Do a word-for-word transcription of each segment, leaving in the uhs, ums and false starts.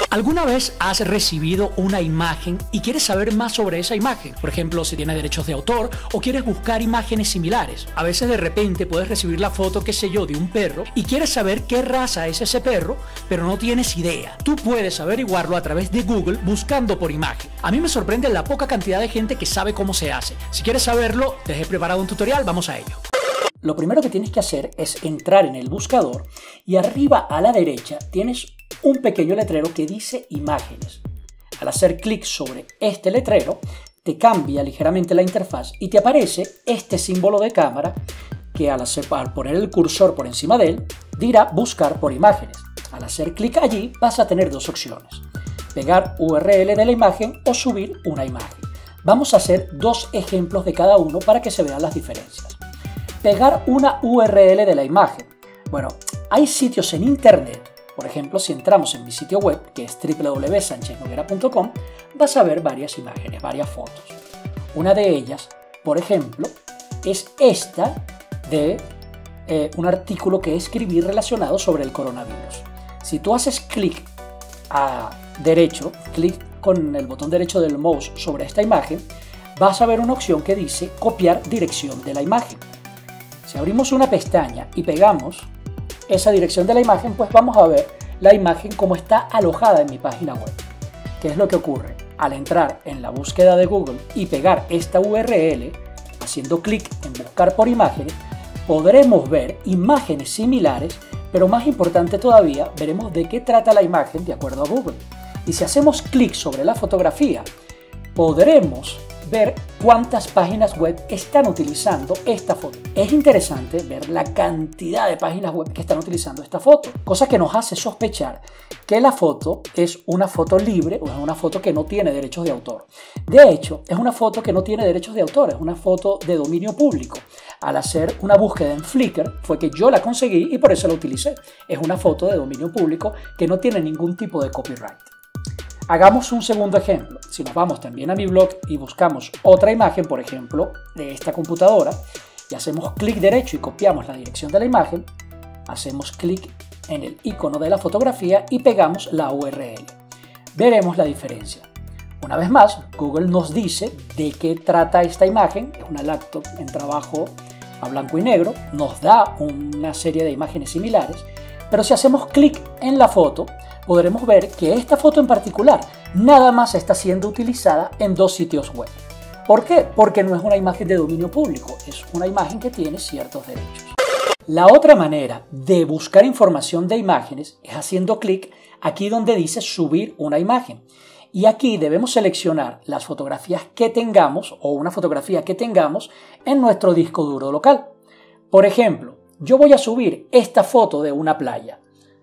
¿Alguna vez has recibido una imagen y quieres saber más sobre esa imagen? Por ejemplo, si tiene derechos de autor o quieres buscar imágenes similares. A veces de repente puedes recibir la foto, qué sé yo, de un perro y quieres saber qué raza es ese perro, pero no tienes idea. Tú puedes averiguarlo a través de Google buscando por imagen. A mí me sorprende la poca cantidad de gente que sabe cómo se hace. Si quieres saberlo, te he preparado un tutorial, vamos a ello. Lo primero que tienes que hacer es entrar en el buscador y arriba a la derecha tienes un pequeño letrero que dice imágenes. Al hacer clic sobre este letrero te cambia ligeramente la interfaz y te aparece este símbolo de cámara que al, hacer, al poner el cursor por encima de él dirá buscar por imágenes. Al hacer clic allí vas a tener dos opciones: pegar U R L de la imagen o subir una imagen. Vamos a hacer dos ejemplos de cada uno para que se vean las diferencias. Pegar una U R L de la imagen. Bueno, hay sitios en internet. Por ejemplo, si entramos en mi sitio web, que es w w w punto sanchez noguera punto com, vas a ver varias imágenes, varias fotos. Una de ellas, por ejemplo, es esta de eh, un artículo que escribí relacionado sobre el coronavirus. Si tú haces clic a derecho, clic con el botón derecho del mouse sobre esta imagen, vas a ver una opción que dice copiar dirección de la imagen. Si abrimos una pestaña y pegamos esa dirección de la imagen, pues vamos a ver la imagen como está alojada en mi página web. ¿Qué es lo que ocurre? Al entrar en la búsqueda de Google y pegar esta U R L, haciendo clic en buscar por imágenes, podremos ver imágenes similares, pero más importante todavía, veremos de qué trata la imagen de acuerdo a Google. Y si hacemos clic sobre la fotografía, podremos ver cuántas páginas web están utilizando esta foto. Es interesante ver la cantidad de páginas web que están utilizando esta foto, cosa que nos hace sospechar que la foto es una foto libre o es una foto que no tiene derechos de autor. De hecho, es una foto que no tiene derechos de autor, es una foto de dominio público. Al hacer una búsqueda en Flickr fue que yo la conseguí y por eso la utilicé. Es una foto de dominio público que no tiene ningún tipo de copyright. Hagamos un segundo ejemplo. Si nos vamos también a mi blog y buscamos otra imagen, por ejemplo, de esta computadora, y hacemos clic derecho y copiamos la dirección de la imagen, hacemos clic en el icono de la fotografía y pegamos la U R L. Veremos la diferencia. Una vez más, Google nos dice de qué trata esta imagen. Es una laptop en trabajo a blanco y negro. Nos da una serie de imágenes similares, pero si hacemos clic en la foto, podremos ver que esta foto en particular nada más está siendo utilizada en dos sitios web. ¿Por qué? Porque no es una imagen de dominio público, es una imagen que tiene ciertos derechos. La otra manera de buscar información de imágenes es haciendo clic aquí donde dice subir una imagen. Y aquí debemos seleccionar las fotografías que tengamos o una fotografía que tengamos en nuestro disco duro local. Por ejemplo, yo voy a subir esta foto de una playa.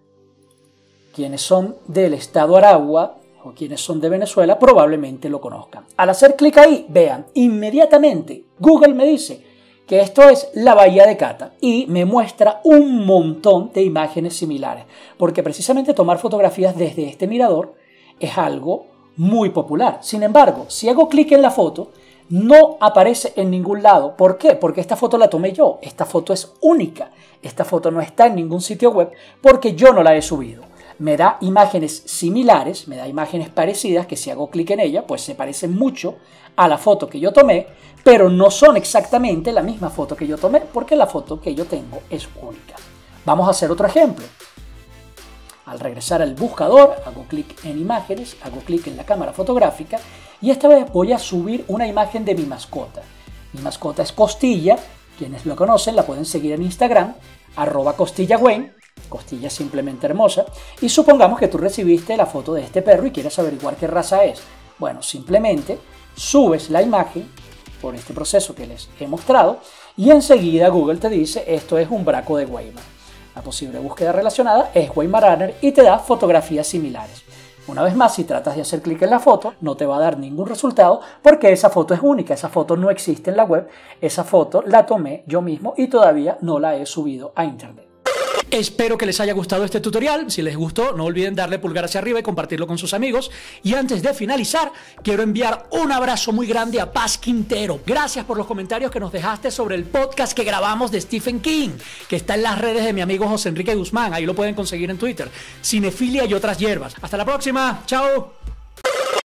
Quienes son del estado Aragua o quienes son de Venezuela probablemente lo conozcan. Al hacer clic ahí, vean, inmediatamente Google me dice que esto es la Bahía de Cata y me muestra un montón de imágenes similares, porque precisamente tomar fotografías desde este mirador es algo muy popular. Sin embargo, si hago clic en la foto, no aparece en ningún lado. ¿Por qué? Porque esta foto la tomé yo. Esta foto es única. Esta foto no está en ningún sitio web porque yo no la he subido. Me da imágenes similares, me da imágenes parecidas que si hago clic en ella, pues se parecen mucho a la foto que yo tomé, pero no son exactamente la misma foto que yo tomé porque la foto que yo tengo es única. Vamos a hacer otro ejemplo. Al regresar al buscador, hago clic en imágenes, hago clic en la cámara fotográfica y esta vez voy a subir una imagen de mi mascota. Mi mascota es Costilla, quienes lo conocen la pueden seguir en Instagram, arroba costillagüen, Costilla simplemente hermosa, y supongamos que tú recibiste la foto de este perro y quieres averiguar qué raza es. Bueno, simplemente subes la imagen por este proceso que les he mostrado y enseguida Google te dice esto es un braco de Weimar. La posible búsqueda relacionada es Weimaraner y te da fotografías similares. Una vez más, si tratas de hacer clic en la foto, no te va a dar ningún resultado porque esa foto es única, esa foto no existe en la web, esa foto la tomé yo mismo y todavía no la he subido a internet. Espero que les haya gustado este tutorial. Si les gustó, no olviden darle pulgar hacia arriba y compartirlo con sus amigos. Y antes de finalizar, quiero enviar un abrazo muy grande a Paz Quintero. Gracias por los comentarios que nos dejaste sobre el podcast que grabamos de Stephen King, que está en las redes de mi amigo José Enrique Guzmán. Ahí lo pueden conseguir en Twitter. Cinefilia y otras hierbas. Hasta la próxima. Chao.